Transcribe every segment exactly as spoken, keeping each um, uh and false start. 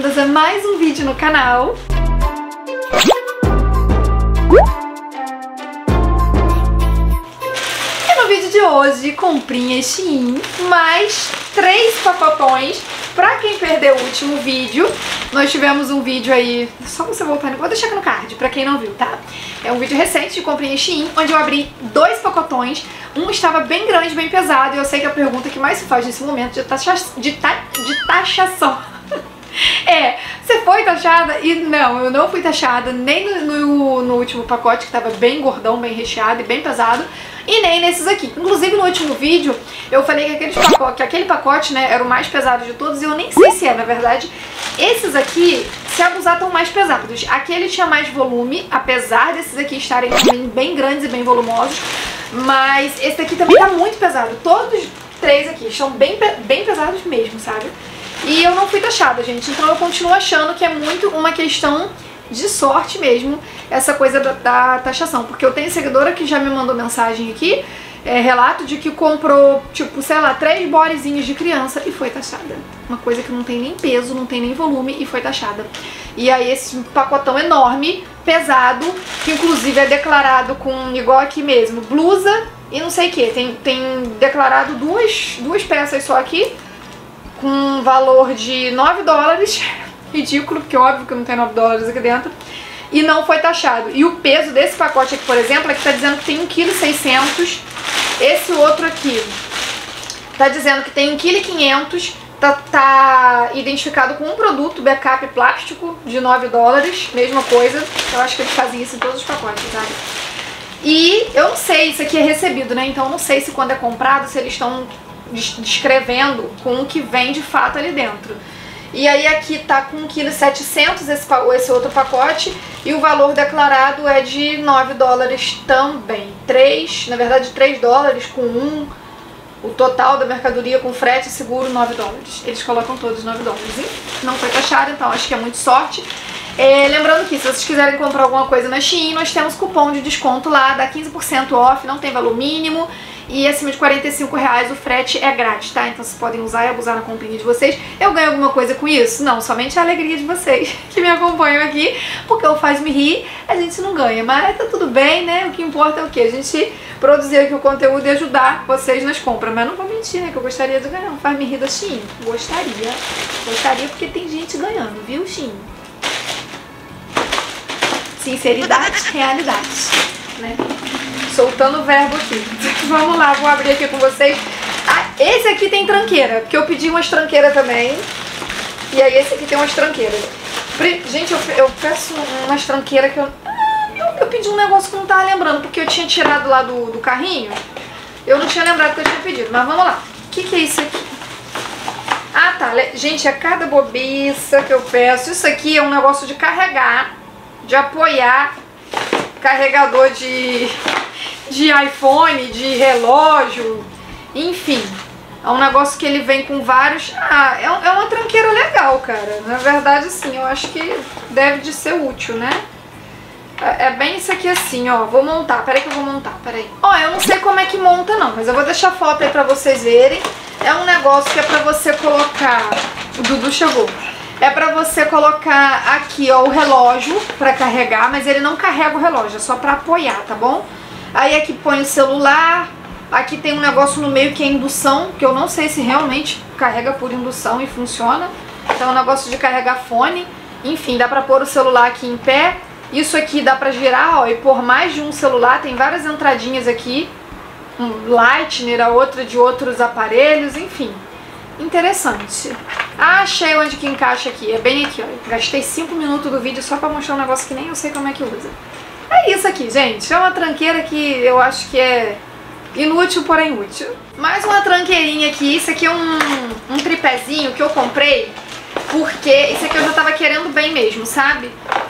bem-vindas a mais um vídeo no canal. E no vídeo de hoje, comprinhas Shein, mais três pacotões. Pra quem perdeu o último vídeo, nós tivemos um vídeo aí, só você voltar, vou deixar aqui no card, pra quem não viu, tá? É um vídeo recente de comprinhas Shein, onde eu abri dois pacotões. Um estava bem grande, bem pesado, e eu sei que a pergunta que mais se faz nesse momento de, taxa, de, ta, de taxação é, você foi taxada? E não, eu não fui taxada nem no, no, no último pacote, que estava bem gordão, bem recheado e bem pesado, e nem nesses aqui. Inclusive no último vídeo eu falei que, aqueles pacote, que aquele pacote, né, era o mais pesado de todos, e eu nem sei se é, na verdade. Esses aqui, se abusar, estão mais pesados. Aquele tinha mais volume, apesar desses aqui estarem também bem grandes e bem volumosos, mas esse aqui também tá muito pesado. Todos os três aqui estão bem, bem pesados mesmo, sabe? E eu não fui taxada, gente, então eu continuo achando que é muito uma questão de sorte mesmo, essa coisa da, da taxação. Porque eu tenho seguidora que já me mandou mensagem aqui, é, relato de que comprou, tipo, sei lá, três bodezinhos de criança e foi taxada. Uma coisa que não tem nem peso, não tem nem volume e foi taxada. E aí esse pacotão enorme, pesado, que inclusive é declarado com, igual aqui mesmo, blusa e não sei o que. Tem, tem declarado duas, duas peças só aqui, com valor de nove dólares, ridículo, porque óbvio que não tem nove dólares aqui dentro, e não foi taxado. E o peso desse pacote aqui, por exemplo, aqui tá dizendo que tem um vírgula seiscentos quilos, esse outro aqui tá dizendo que tem um vírgula quinhentos quilos, tá, tá identificado com um produto backup plástico de nove dólares, mesma coisa, eu acho que eles fazem isso em todos os pacotes, sabe? E eu não sei, isso aqui é recebido, né, então eu não sei se quando é comprado, se eles estão descrevendo com o que vem de fato ali dentro. E aí aqui tá com um vírgula setecentos quilos esse, esse outro pacote, e o valor declarado é de nove dólares também. três, na verdade três dólares com um, o total da mercadoria com frete e seguro nove dólares. Eles colocam todos nove dólares. E não foi taxado, então acho que é muito sorte. É, lembrando que se vocês quiserem comprar alguma coisa na Shein, nós temos cupom de desconto lá, dá quinze por cento off, não tem valor mínimo. E acima de quarenta e cinco reais o frete é grátis, tá? Então vocês podem usar e abusar na comprinha de vocês. Eu ganho alguma coisa com isso? Não, somente a alegria de vocês que me acompanham aqui, porque o Faz Me Rir a gente não ganha. Mas tá tudo bem, né? O que importa é o quê? A gente produzir aqui o conteúdo e ajudar vocês nas compras. Mas não vou mentir, né? Que eu gostaria de ganhar um Faz Me Rir da Shein. Gostaria. Gostaria porque tem gente ganhando, viu, Shein? Sinceridade, realidade, né? Soltando o verbo aqui. Vamos lá, vou abrir aqui com vocês. Ah, esse aqui tem tranqueira, porque eu pedi umas tranqueiras também. E aí esse aqui tem umas tranqueiras. Gente, eu, eu peço umas tranqueiras que eu... Ah, eu... Eu pedi um negócio que eu não tava lembrando, porque eu tinha tirado lá do, do carrinho. Eu não tinha lembrado que eu tinha pedido, mas vamos lá. O que que é isso aqui? Ah, tá. Gente, é cada bobiça que eu peço. Isso aqui é um negócio de carregar, de apoiar, carregador de... de iPhone, de relógio, enfim, é um negócio que ele vem com vários... Ah, é, é uma tranqueira legal, cara, na verdade, assim, eu acho que deve de ser útil, né? É, é bem isso aqui assim, ó, vou montar, peraí que eu vou montar, peraí. Ó, eu não sei como é que monta não, mas eu vou deixar foto aí pra vocês verem. É um negócio que é pra você colocar... O Dudu chegou. É pra você colocar aqui, ó, o relógio pra carregar, mas ele não carrega o relógio, é só pra apoiar, tá bom? Aí aqui põe o celular, aqui tem um negócio no meio que é indução, que eu não sei se realmente carrega por indução e funciona. Então é um negócio de carregar fone, enfim, dá pra pôr o celular aqui em pé. Isso aqui dá pra girar, ó, e pôr mais de um celular, tem várias entradinhas aqui. Um Lightning, a outra de outros aparelhos, enfim. Interessante. Ah, achei onde que encaixa aqui, é bem aqui, ó. Gastei cinco minutos do vídeo só pra mostrar um negócio que nem eu sei como é que usa. É isso aqui, gente. É uma tranqueira que eu acho que é inútil, porém útil. Mais uma tranqueirinha aqui. Isso aqui é um, um tripézinho que eu comprei porque esse aqui eu já tava querendo bem mesmo, sabe?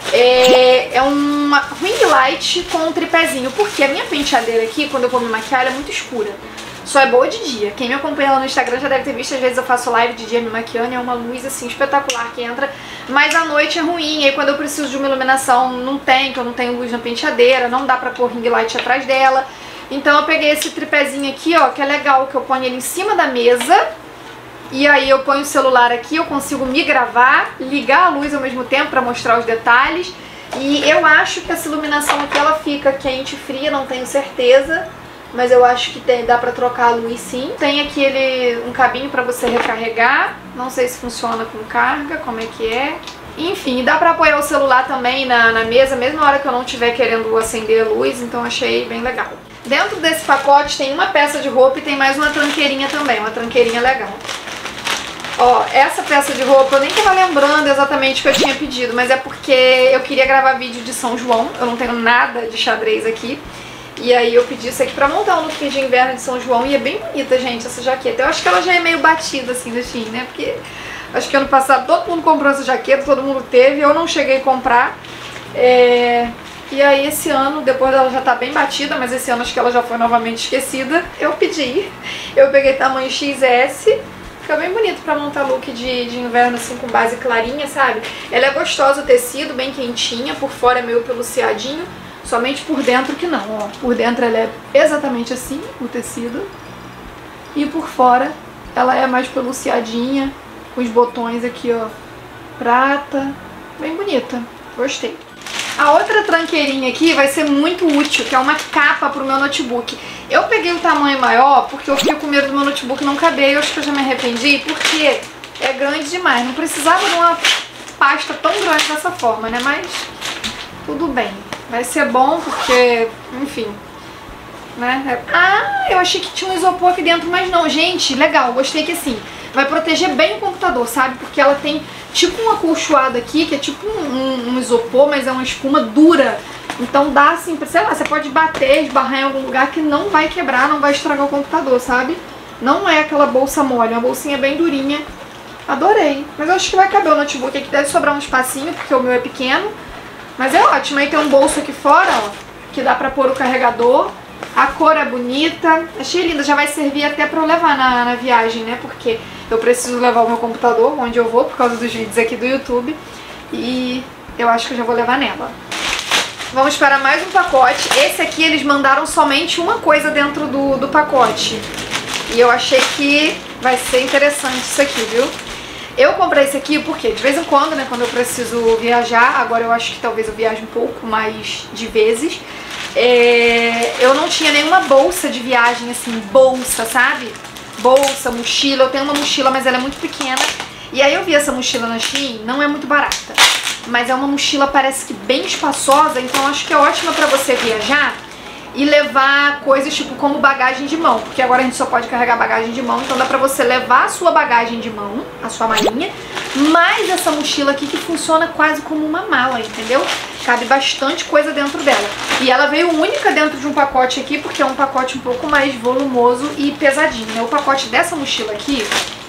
É, é uma ring light com um tripézinho. Porque a minha penteadeira aqui, quando eu vou me maquiar, ela é muito escura. Só é boa de dia. Quem me acompanha lá no Instagram já deve ter visto, às vezes eu faço live de dia me maquiando e é uma luz assim espetacular que entra, mas à noite é ruim, e aí quando eu preciso de uma iluminação não tem, que eu não tenho luz na penteadeira, não dá pra pôr ring light atrás dela. Então eu peguei esse tripézinho aqui, ó, que é legal, que eu ponho ele em cima da mesa E aí eu ponho o celular aqui, eu consigo me gravar, ligar a luz ao mesmo tempo para mostrar os detalhes. E eu acho que essa iluminação aqui ela fica quente e fria, não tenho certeza. Mas eu acho que tem, dá pra trocar a luz sim. Tem aqui ele, um cabinho pra você recarregar. Não sei se funciona com carga, como é que é. Enfim, dá pra apoiar o celular também na, na mesa, mesmo na hora que eu não estiver querendo acender a luz. Então achei bem legal. Dentro desse pacote tem uma peça de roupa e tem mais uma tranqueirinha também. Uma tranqueirinha legal. Ó, essa peça de roupa eu nem tava lembrando exatamente o que eu tinha pedido. Mas é porque eu queria gravar vídeo de São João. Eu não tenho nada de xadrez aqui. E aí eu pedi isso aqui pra montar um look de inverno de São João. E é bem bonita, gente, essa jaqueta. Eu acho que ela já é meio batida, assim, no Shein, né? Porque acho que ano passado todo mundo comprou essa jaqueta, todo mundo teve. Eu não cheguei a comprar. É... E aí esse ano, depois dela já tá bem batida, mas esse ano acho que ela já foi novamente esquecida. Eu pedi. Eu peguei tamanho X S. Fica bem bonito pra montar look de, de inverno, assim, com base clarinha, sabe? Ela é gostosa, o tecido, bem quentinha. Por fora é meio peluciadinho. Somente por dentro que não, ó. Por dentro ela é exatamente assim, o tecido. E por fora ela é mais peluciadinha, com os botões aqui, ó, prata. Bem bonita, gostei. A outra tranqueirinha aqui vai ser muito útil, que é uma capa pro meu notebook. Eu peguei o tamanho maior porque eu fiquei com medo do meu notebook não caber. Eu acho que eu já me arrependi porque é grande demais. Não precisava de uma pasta tão grande dessa forma, né? Mas tudo bem. Vai ser bom porque, enfim, né? Ah, eu achei que tinha um isopor aqui dentro, mas não. Gente, legal, gostei que assim, vai proteger bem o computador, sabe? Porque ela tem tipo um acolchoado aqui, que é tipo um, um, um isopor, mas é uma espuma dura. Então dá assim, sei lá, você pode bater, esbarrar em algum lugar que não vai quebrar, não vai estragar o computador, sabe? Não é aquela bolsa mole, é uma bolsinha bem durinha. Adorei. Mas eu acho que vai caber o notebook aqui, deve sobrar um espacinho, porque o meu é pequeno. Mas é ótimo, aí tem um bolso aqui fora, ó, que dá pra pôr o carregador. A cor é bonita, achei linda, já vai servir até pra eu levar na, na viagem, né? Porque eu preciso levar o meu computador onde eu vou, por causa dos vídeos aqui do YouTube. E eu acho que eu já vou levar nela. Vamos para mais um pacote. Esse aqui eles mandaram somente uma coisa dentro do, do pacote. E eu achei que vai ser interessante isso aqui, viu? Eu comprei esse aqui porque de vez em quando, né, quando eu preciso viajar, agora eu acho que talvez eu viaje um pouco mais de vezes, é, eu não tinha nenhuma bolsa de viagem, assim, bolsa, sabe? Bolsa, mochila, eu tenho uma mochila, mas ela é muito pequena. E aí eu vi essa mochila na Shein, não é muito barata, mas é uma mochila, parece que bem espaçosa, então acho que é ótima pra você viajar e levar coisas tipo como bagagem de mão, porque agora a gente só pode carregar bagagem de mão, então dá pra você levar a sua bagagem de mão, a sua malinha, mais essa mochila aqui que funciona quase como uma mala, entendeu? Cabe bastante coisa dentro dela. E ela veio única dentro de um pacote aqui, porque é um pacote um pouco mais volumoso e pesadinho, né? O pacote dessa mochila aqui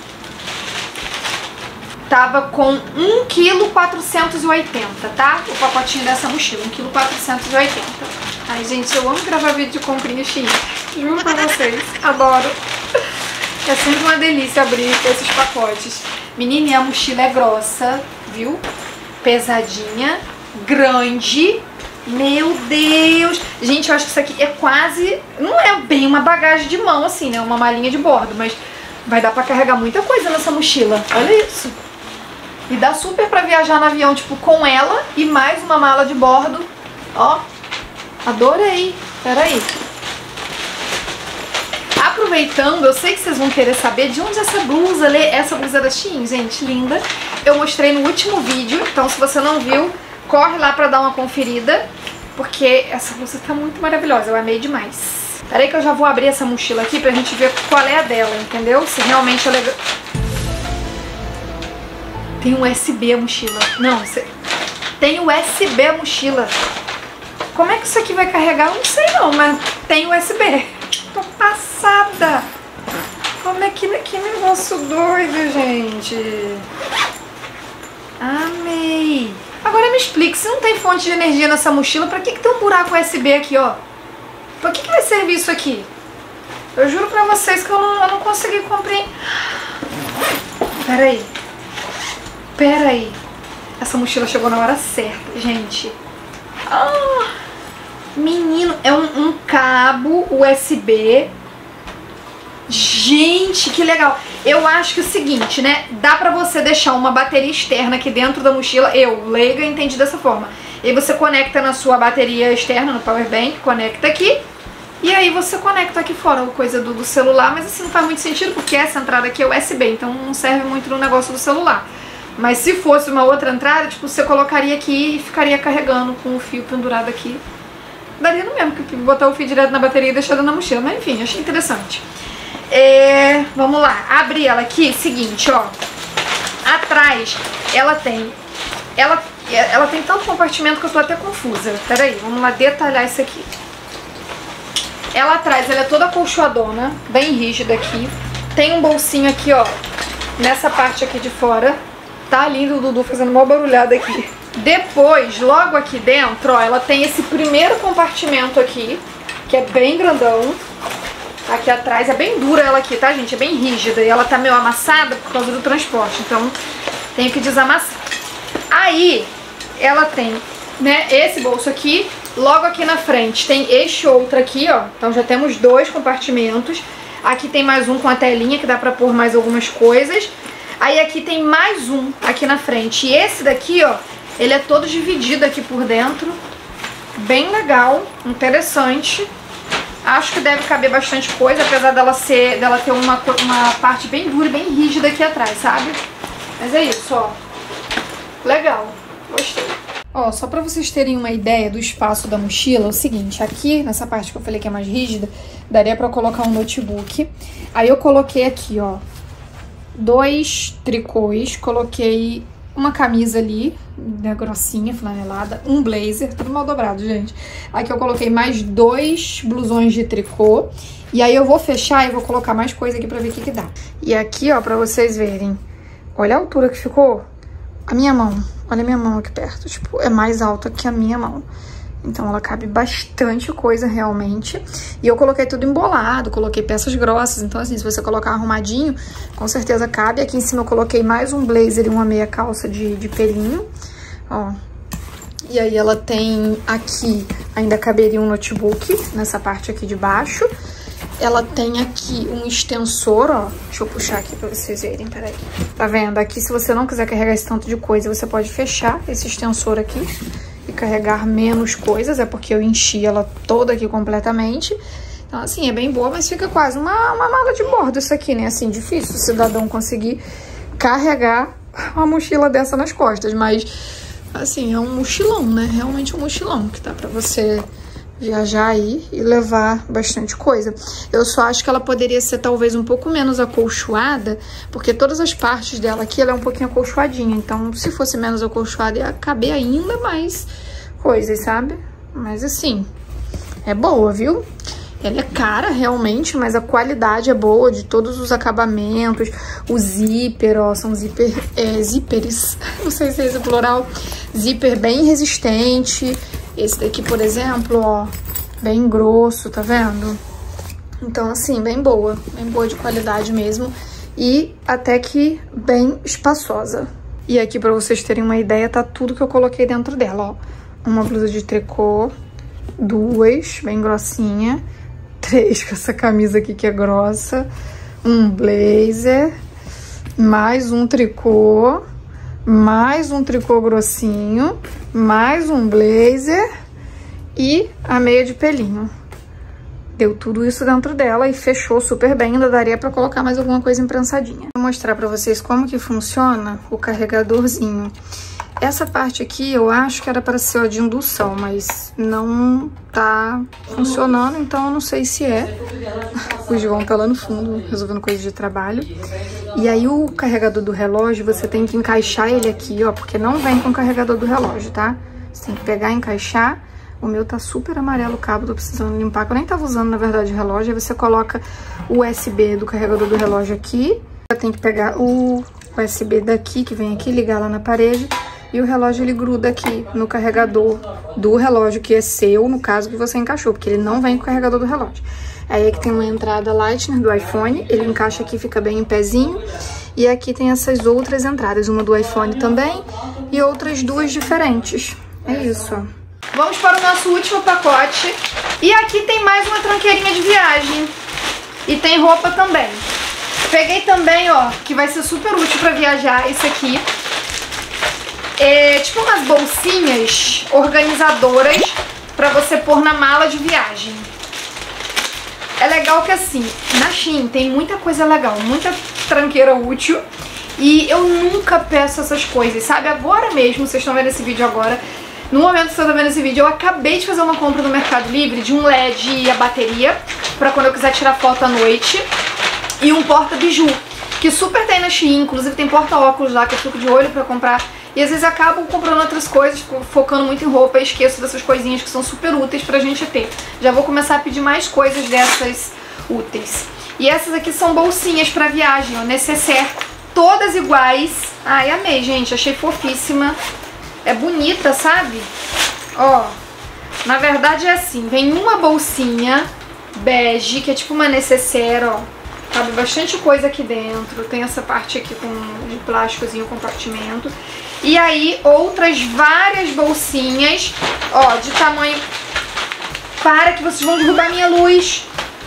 tava com um vírgula quatrocentos e oitenta, tá? O pacotinho dessa mochila, um vírgula quatrocentos e oitenta. Ai, gente, eu amo gravar vídeo de comprinha Shein. Juro pra vocês, adoro. É sempre uma delícia abrir esses pacotes. Menina, a mochila é grossa, viu? Pesadinha, grande. Meu Deus! Gente, eu acho que isso aqui é quase... Não é bem uma bagagem de mão, assim, né? Uma malinha de bordo, mas vai dar pra carregar muita coisa nessa mochila. Olha isso! E dá super pra viajar no avião, tipo, com ela e mais uma mala de bordo. Ó, adorei! Peraí. Aproveitando, eu sei que vocês vão querer saber de onde essa blusa, essa blusa da Shein, gente, linda. Eu mostrei no último vídeo, então se você não viu, corre lá pra dar uma conferida, porque essa blusa tá muito maravilhosa, eu amei demais. Peraí que eu já vou abrir essa mochila aqui pra gente ver qual é a dela, entendeu? Se realmente é legal. Tem U S B a mochila. Não, você... tem U S B a mochila. Como é que isso aqui vai carregar? Eu não sei não, mas tem U S B. Tô passada. Como é que... Que negócio doido, gente. Amei. Agora me explique, se não tem fonte de energia nessa mochila, pra que, que tem um buraco U S B aqui, ó? Pra que, que vai servir isso aqui? Eu juro pra vocês que eu não, eu não consegui compreender. Peraí. Peraí. Essa mochila chegou na hora certa, gente. Ah, menino, é um, um cabo U S B Gente, que legal. Eu acho que é o seguinte, né? Dá pra você deixar uma bateria externa aqui dentro da mochila. Eu, leiga, entendi dessa forma. E aí você conecta na sua bateria externa, no power bank, conecta aqui. E aí você conecta aqui fora, coisa do, do celular. Mas assim, não faz muito sentido, porque essa entrada aqui é U S B. Então não serve muito no negócio do celular. Mas se fosse uma outra entrada, tipo, você colocaria aqui e ficaria carregando com o fio pendurado aqui. Daria no mesmo, que botar o fio direto na bateria e deixar na mochila. Mas enfim, achei interessante. É, vamos lá, abri ela aqui, seguinte, ó. Atrás ela tem ela, ela tem tanto compartimento que eu tô até confusa. Pera aí, vamos lá detalhar isso aqui. Ela atrás, ela é toda acolchoadona, bem rígida aqui. Tem um bolsinho aqui, ó, nessa parte aqui de fora. Tá lindo o Dudu fazendo uma barulhada aqui. Depois, logo aqui dentro, ó, ela tem esse primeiro compartimento aqui, que é bem grandão. Aqui atrás, é bem dura ela aqui, tá, gente? É bem rígida e ela tá meio amassada por causa do transporte, então tenho que desamassar. Aí, ela tem, né, esse bolso aqui, logo aqui na frente tem este outro aqui, ó. Então já temos dois compartimentos. Aqui tem mais um com a telinha que dá pra pôr mais algumas coisas. Aí aqui tem mais um aqui na frente. E esse daqui, ó, ele é todo dividido aqui por dentro. Bem legal, interessante. Acho que deve caber bastante coisa, apesar dela ser, dela ter uma, uma parte bem dura e bem rígida aqui atrás, sabe? Mas é isso, ó. Legal, gostei. Ó, só pra vocês terem uma ideia do espaço da mochila, é o seguinte, aqui, nessa parte que eu falei que é mais rígida, daria pra colocar um notebook. Aí eu coloquei aqui, ó, dois tricôs, coloquei uma camisa ali, né, grossinha, flanelada, um blazer, tudo mal dobrado, gente. Aqui eu coloquei mais dois blusões de tricô. E aí eu vou fechar e vou colocar mais coisa aqui pra ver o que que dá. E aqui, ó, pra vocês verem, olha a altura que ficou a minha mão. Olha a minha mão aqui perto, tipo, é mais alta que a minha mão. Então ela cabe bastante coisa realmente. E eu coloquei tudo embolado, coloquei peças grossas. Então assim, se você colocar arrumadinho, com certeza cabe. Aqui em cima eu coloquei mais um blazer e uma meia calça de, de pelinho. Ó. E aí ela tem aqui, ainda caberia um notebook nessa parte aqui de baixo. Ela tem aqui um extensor, ó. Deixa eu puxar aqui pra vocês verem, peraí. Tá vendo? Aqui, se você não quiser carregar esse tanto de coisa, você pode fechar esse extensor aqui e carregar menos coisas, é porque eu enchi ela toda aqui completamente. Então, assim, é bem boa, mas fica quase uma, uma mala de bordo isso aqui, né? Assim, difícil o cidadão conseguir carregar uma mochila dessa nas costas, mas, assim, é um mochilão, né? Realmente um mochilão que dá pra você viajar aí e levar bastante coisa. Eu só acho que ela poderia ser talvez um pouco menos acolchoada, porque todas as partes dela aqui, ela é um pouquinho acolchoadinha. Então, se fosse menos acolchoada, ia caber ainda mais coisas, sabe? Mas assim, é boa, viu? Ela é cara realmente, mas a qualidade é boa de todos os acabamentos. O zíper, ó, são zíper, é, zíperes, não sei se é esse o plural. Zíper bem resistente. Esse daqui, por exemplo, ó, bem grosso, tá vendo? Então, assim, bem boa, bem boa de qualidade mesmo. E até que bem espaçosa. E aqui, pra vocês terem uma ideia, tá tudo que eu coloquei dentro dela, ó. Uma blusa de tricô, duas, bem grossinha, três com essa camisa aqui que é grossa, um blazer, mais um tricô, mais um tricô grossinho, mais um blazer e a meia de pelinho. Deu tudo isso dentro dela e fechou super bem. Ainda daria pra colocar mais alguma coisa imprensadinha. Vou mostrar pra vocês como que funciona o carregadorzinho. Essa parte aqui eu acho que era para ser ó, de indução, mas não tá funcionando, então eu não sei se é. O João tá lá no fundo resolvendo coisas de trabalho. E aí o carregador do relógio, você tem que encaixar ele aqui, ó, porque não vem com o carregador do relógio, tá? Você tem que pegar e encaixar. O meu tá super amarelo o cabo, tô precisando limpar, que eu nem tava usando, na verdade, o relógio. Aí você coloca o U S B do carregador do relógio aqui. Tem que pegar o U S B daqui, que vem aqui, ligar lá na parede. E o relógio, ele gruda aqui no carregador do relógio, que é seu, no caso que você encaixou, porque ele não vem com o carregador do relógio. Aí aqui tem uma entrada Lightning do iPhone, ele encaixa aqui, fica bem em pezinho. E aqui tem essas outras entradas, uma do iPhone também e outras duas diferentes. É isso, ó. Vamos para o nosso último pacote. E aqui tem mais uma tranqueirinha de viagem. E tem roupa também. Peguei também, ó, que vai ser super útil pra viajar, esse aqui. É tipo umas bolsinhas organizadoras pra você pôr na mala de viagem. É legal que assim, na Shein tem muita coisa legal, muita tranqueira útil. E eu nunca peço essas coisas, sabe? Agora mesmo, vocês estão vendo esse vídeo agora. No momento que você está vendo esse vídeo, eu acabei de fazer uma compra no Mercado Livre de um L E D e a bateria, pra quando eu quiser tirar foto à noite. E um porta-biju, que super tem na Shein, inclusive tem porta-óculos lá que eu fico de olho pra comprar. E às vezes acabo comprando outras coisas, focando muito em roupa e esqueço dessas coisinhas que são super úteis pra gente ter. Já vou começar a pedir mais coisas dessas úteis. E essas aqui são bolsinhas pra viagem, ó, necessaire, todas iguais. Ai, amei, gente, achei fofíssima. É bonita, sabe? Ó, na verdade é assim, vem uma bolsinha bege, que é tipo uma necessaire, ó. Cabe bastante coisa aqui dentro. Tem essa parte aqui com de plásticozinho, compartimento. E aí outras várias bolsinhas, ó, de tamanho... Para que vocês vão derrubar minha luz.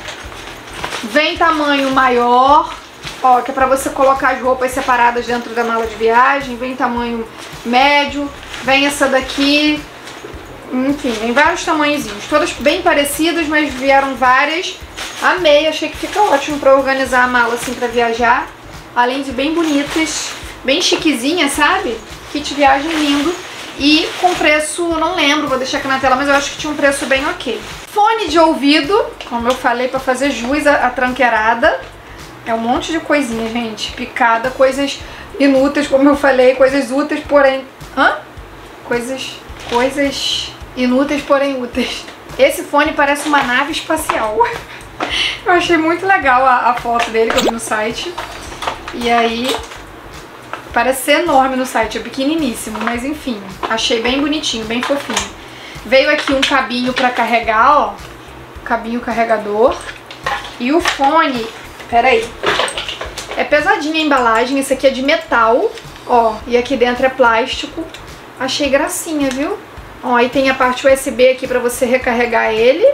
Vem tamanho maior, ó, que é pra você colocar as roupas separadas dentro da mala de viagem. Vem tamanho médio. Vem essa daqui. Enfim, vem vários tamanhozinhos. Todas bem parecidas, mas vieram várias. Amei, achei que fica ótimo pra organizar a mala assim pra viajar. Além de bem bonitas, bem chiquezinhas, sabe? Kit viagem lindo. E com preço, não lembro, vou deixar aqui na tela, mas eu acho que tinha um preço bem ok. Fone de ouvido, como eu falei, pra fazer jus à, à tranqueirada. É um monte de coisinha, gente, picada, coisas inúteis, como eu falei, coisas úteis, porém... Hã? Coisas... Coisas inúteis, porém úteis. Esse fone parece uma nave espacial. Eu achei muito legal a, a foto dele que eu vi no site. E aí, parece ser enorme no site, é pequeniníssimo, mas enfim, achei bem bonitinho, bem fofinho. Veio aqui um cabinho pra carregar, ó, cabinho carregador. E o fone, peraí, é pesadinha a embalagem, esse aqui é de metal, ó, e aqui dentro é plástico. Achei gracinha, viu? Ó, aí tem a parte U S B aqui pra você recarregar ele.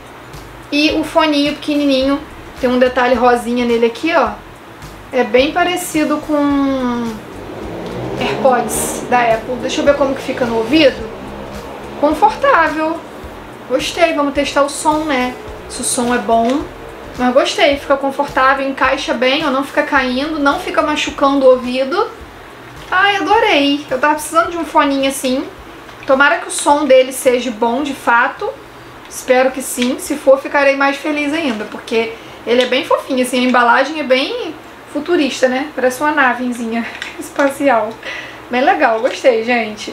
E o foninho pequenininho, tem um detalhe rosinha nele aqui, ó. É bem parecido com AirPods da Apple. Deixa eu ver como que fica no ouvido. Confortável. Gostei, vamos testar o som, né? Se o som é bom. Mas gostei, fica confortável, encaixa bem, ó, não fica caindo, não fica machucando o ouvido. Ai, adorei. Eu tava precisando de um foninho assim. Tomara que o som dele seja bom, de fato. Espero que sim. Se for, ficarei mais feliz ainda, porque ele é bem fofinho, assim. A embalagem é bem futurista, né? Parece uma navezinha espacial. Bem legal, gostei, gente.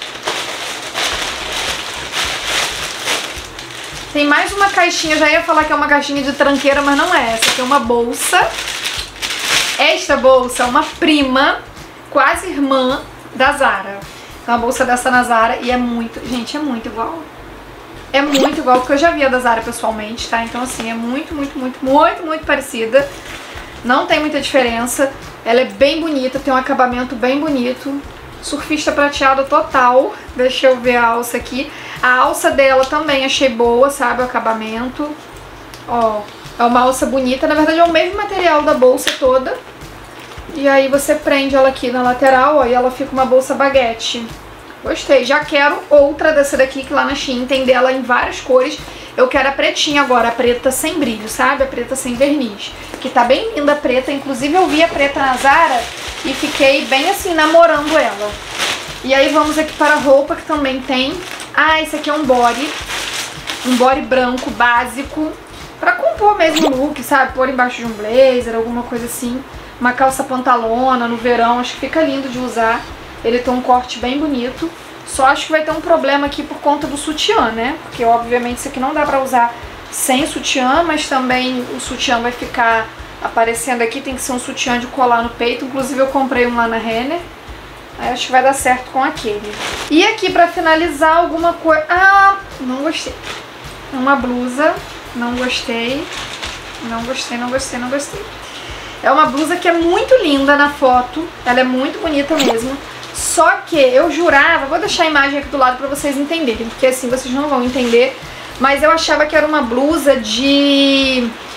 Tem mais uma caixinha. Já ia falar que é uma caixinha de tranqueira, mas não é. Essa aqui é uma bolsa. Esta bolsa é uma prima, quase irmã da Zara. É uma bolsa dessa na Zara e é muito... Gente, é muito igual. É muito igual, porque eu já vi a da Zara pessoalmente, tá? Então, assim, é muito, muito, muito, muito, muito parecida. Não tem muita diferença. Ela é bem bonita, tem um acabamento bem bonito. Surfista prateado total. Deixa eu ver a alça aqui. A alça dela também achei boa, sabe? O acabamento. Ó, é uma alça bonita. Na verdade, é o mesmo material da bolsa toda. E aí você prende ela aqui na lateral, ó, e ela fica uma bolsa baguete. Gostei. Já quero outra dessa daqui, que lá na Shein tem dela em várias cores. Eu quero a pretinha agora, a preta sem brilho, sabe? A preta sem verniz. Que tá bem linda a preta. Inclusive eu vi a preta na Zara e fiquei bem assim, namorando ela. E aí vamos aqui para a roupa, que também tem. Ah, esse aqui é um body. Um body branco, básico. Pra compor mesmo o look, sabe? Pôr embaixo de um blazer, alguma coisa assim. Uma calça pantalona no verão, acho que fica lindo de usar. Ele tem um corte bem bonito. Só acho que vai ter um problema aqui por conta do sutiã, né? Porque obviamente isso aqui não dá pra usar sem sutiã, mas também o sutiã vai ficar aparecendo aqui. Tem que ser um sutiã de colar no peito. Inclusive eu comprei um lá na Renner. Aí acho que vai dar certo com aquele. E aqui pra finalizar alguma coisa... Ah, não gostei. Uma blusa. Não gostei. Não gostei, não gostei, não gostei. É uma blusa que é muito linda na foto. Ela é muito bonita mesmo. Só que eu jurava... Vou deixar a imagem aqui do lado pra vocês entenderem, porque assim vocês não vão entender. Mas eu achava que era uma blusa de...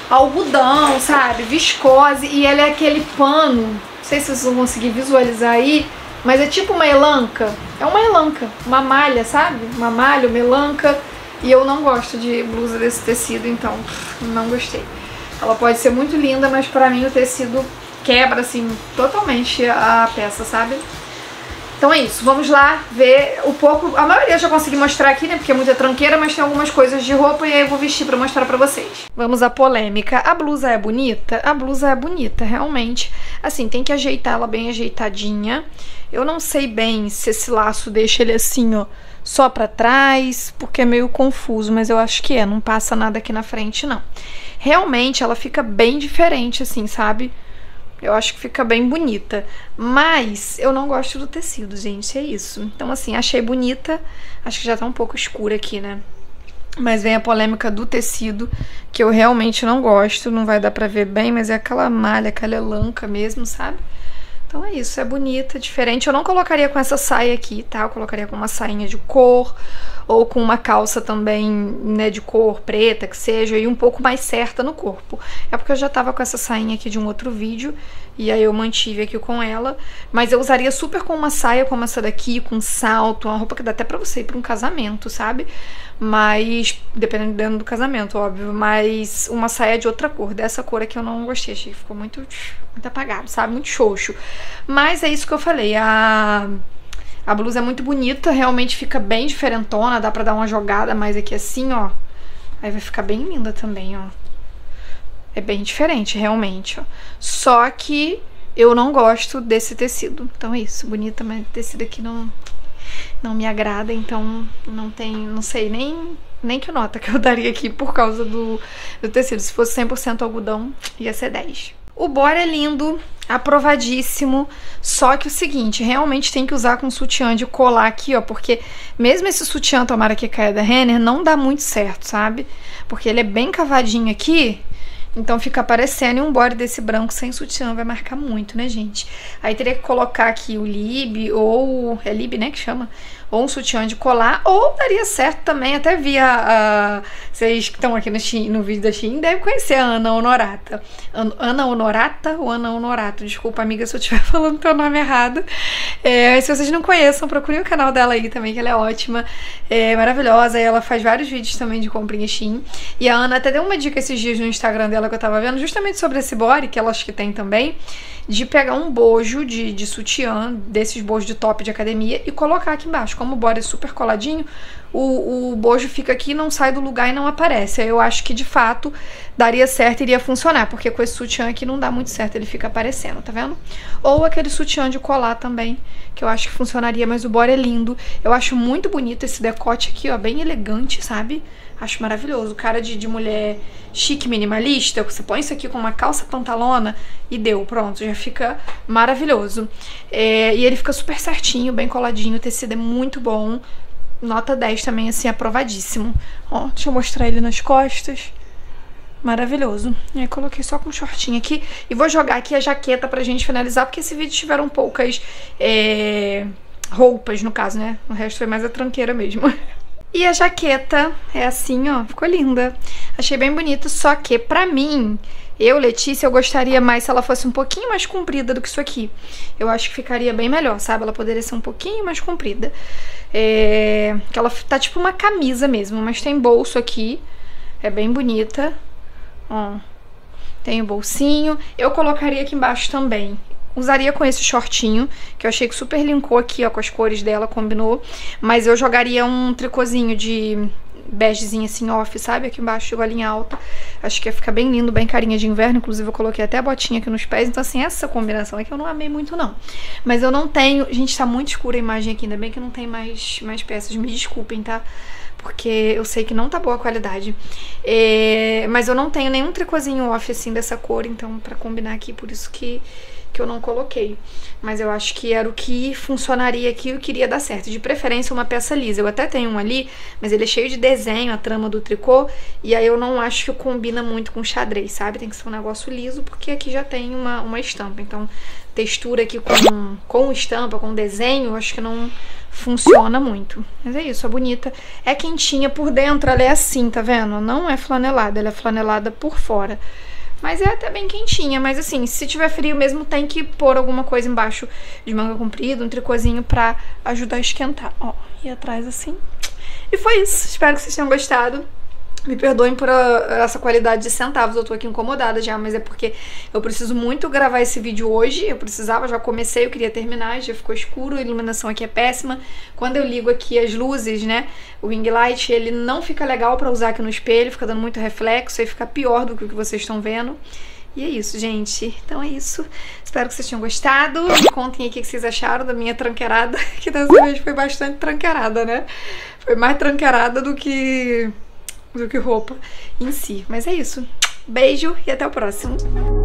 algodão, sabe? Viscose. E ele é aquele pano, não sei se vocês vão conseguir visualizar aí, mas é tipo uma elanca. É uma elanca, uma malha, sabe? Uma malha, uma elanca. E eu não gosto de blusa desse tecido, então não gostei. Ela pode ser muito linda, mas pra mim o tecido quebra, assim, totalmente a peça, sabe? Então é isso, vamos lá ver o pouco, a maioria eu já consegui mostrar aqui, né, porque é muita tranqueira, mas tem algumas coisas de roupa e aí eu vou vestir pra mostrar pra vocês. Vamos à polêmica. A blusa é bonita? A blusa é bonita, realmente. Assim, tem que ajeitar ela bem ajeitadinha. Eu não sei bem se esse laço deixa ele assim, ó, só pra trás, porque é meio confuso, mas eu acho que é, não passa nada aqui na frente, não. Realmente ela fica bem diferente, assim, sabe? Eu acho que fica bem bonita, mas eu não gosto do tecido, gente, é isso. Então, assim, achei bonita, acho que já tá um pouco escura aqui, né? Mas vem a polêmica do tecido, que eu realmente não gosto, não vai dar pra ver bem, mas é aquela malha, aquela elanca mesmo, sabe? Então é isso, é bonita, diferente. Eu não colocaria com essa saia aqui, tá? Eu colocaria com uma sainha de cor, ou com uma calça também, né, de cor preta, que seja, e um pouco mais certa no corpo. É porque eu já tava com essa sainha aqui de um outro vídeo, e aí eu mantive aqui com ela. Mas eu usaria super com uma saia como essa daqui, com salto, uma roupa que dá até pra você ir pra um casamento, sabe? Mas, dependendo do casamento, óbvio, mas uma saia de outra cor, dessa cor aqui eu não gostei, achei que ficou muito, muito apagado, sabe? Muito xoxo. Mas é isso que eu falei, a... A blusa é muito bonita, realmente fica bem diferentona, dá pra dar uma jogada mais aqui assim, ó. Aí vai ficar bem linda também, ó. É bem diferente, realmente, ó. Só que eu não gosto desse tecido. Então é isso, bonita, mas tecido aqui não, não me agrada, então não tem, não sei nem, nem que nota que eu daria aqui por causa do, do tecido. Se fosse cem por cento algodão, ia ser dez. O body é lindo, aprovadíssimo, só que o seguinte, realmente tem que usar com sutiã de colar aqui, ó, porque mesmo esse sutiã, tomara que caia da Renner, não dá muito certo, sabe? Porque ele é bem cavadinho aqui, então fica aparecendo, e um body desse branco sem sutiã vai marcar muito, né, gente? Aí teria que colocar aqui o lib, ou... é lib, né, que chama? Ou um sutiã de colar, ou daria certo também, até vi a... a vocês que estão aqui no, Shein, no vídeo da Shein devem conhecer a Ana Honorata. An, Ana Honorata ou Ana Honorato? Desculpa, amiga, se eu estiver falando teu nome errado. É, se vocês não conheçam, procurem o canal dela aí também, que ela é ótima, é maravilhosa, e ela faz vários vídeos também de comprinha Shein. E a Ana até deu uma dica esses dias no Instagram dela que eu tava vendo, justamente sobre esse body, que ela acho que tem também, de pegar um bojo de, de sutiã, desses bojos de top de academia, e colocar aqui embaixo. Como o body é super coladinho, o, o bojo fica aqui, não sai do lugar e não aparece. Aí eu acho que de fato daria certo, iria funcionar, porque com esse sutiã aqui não dá muito certo, ele fica aparecendo, tá vendo? Ou aquele sutiã de colar também, que eu acho que funcionaria, mas o body é lindo. Eu acho muito bonito esse decote aqui, ó, bem elegante, sabe? Acho maravilhoso. Cara de, de mulher chique, minimalista, você põe isso aqui com uma calça pantalona e deu, pronto, já fica maravilhoso. É, e ele fica super certinho, bem coladinho, o tecido é muito bom. Nota dez também, assim, aprovadíssimo. Ó, deixa eu mostrar ele nas costas. Maravilhoso. E aí coloquei só com um shortinho aqui. E vou jogar aqui a jaqueta pra gente finalizar, porque esse vídeo tiveram poucas é, roupas, no caso, né? O resto foi mais a tranqueira mesmo. E a jaqueta é assim, ó, ficou linda. Achei bem bonita, só que pra mim, eu, Letícia, eu gostaria mais se ela fosse um pouquinho mais comprida do que isso aqui. Eu acho que ficaria bem melhor, sabe? Ela poderia ser um pouquinho mais comprida. É... que ela tá tipo uma camisa mesmo, mas tem bolso aqui. É bem bonita. Ó, tem o bolsinho. Eu colocaria aqui embaixo também. Usaria com esse shortinho, que eu achei que super linkou aqui, ó, com as cores dela, combinou. Mas eu jogaria um tricôzinho de begezinho assim, off, sabe? Aqui embaixo de golinha alta. Acho que ia ficar bem lindo, bem carinha de inverno. Inclusive eu coloquei até a botinha aqui nos pés. Então assim, essa combinação é que eu não amei muito não. Mas eu não tenho... Gente, tá muito escura a imagem aqui, ainda bem que não tem mais, mais peças. Me desculpem, tá? Porque eu sei que não tá boa a qualidade. É... Mas eu não tenho nenhum tricôzinho off assim dessa cor, então pra combinar aqui, por isso que que eu não coloquei. Mas eu acho que era o que funcionaria aqui e eu queria dar certo. De preferência uma peça lisa. Eu até tenho um ali, mas ele é cheio de desenho, a trama do tricô, e aí eu não acho que combina muito com xadrez, sabe? Tem que ser um negócio liso, porque aqui já tem uma, uma estampa. Então, textura aqui com, com estampa, com desenho, eu acho que não funciona muito. Mas é isso, é bonita. É quentinha por dentro, ela é assim, tá vendo? Não é flanelada, ela é flanelada por fora. Mas é até bem quentinha, mas assim, se tiver frio mesmo, tem que pôr alguma coisa embaixo de manga comprida, um tricôzinho pra ajudar a esquentar. Ó, e atrás assim. E foi isso, espero que vocês tenham gostado. Me perdoem por a, essa qualidade de centavos, eu tô aqui incomodada já, mas é porque eu preciso muito gravar esse vídeo hoje. Eu precisava, já comecei, eu queria terminar, já ficou escuro, a iluminação aqui é péssima. Quando eu ligo aqui as luzes, né, o ring light, ele não fica legal pra usar aqui no espelho, fica dando muito reflexo, aí fica pior do que o que vocês estão vendo. E é isso, gente. Então é isso. Espero que vocês tenham gostado. Me contem aí o que vocês acharam da minha tranqueirada, que dessa vez foi bastante tranqueirada, né? Foi mais tranqueirada do que... do que roupa em si. Mas é isso. Beijo e até o próximo.